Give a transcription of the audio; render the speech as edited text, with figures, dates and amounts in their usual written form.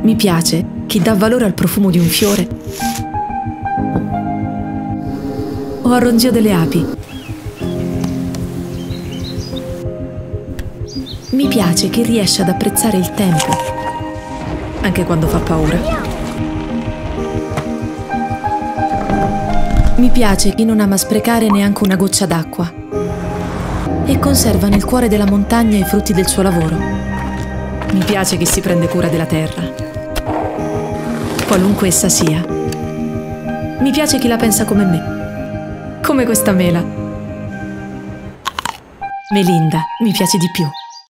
Mi piace chi dà valore al profumo di un fiore o al ronzio delle api. Mi piace chi riesce ad apprezzare il tempo, anche quando fa paura. Mi piace chi non ama sprecare neanche una goccia d'acqua e conserva nel cuore della montagna i frutti del suo lavoro. Mi piace chi si prende cura della terra, qualunque essa sia. Mi piace chi la pensa come me, come questa mela. Melinda mi piace di più.